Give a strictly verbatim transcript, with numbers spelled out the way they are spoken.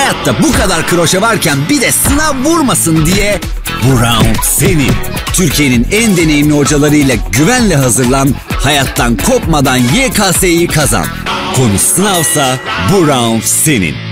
Hayatta bu kadar kroşe varken bir de sınav vurmasın diye bu round senin. Türkiye'nin en deneyimli hocalarıyla güvenle hazırlan, hayattan kopmadan Y K S'yi kazan. Konu sınavsa bu round senin.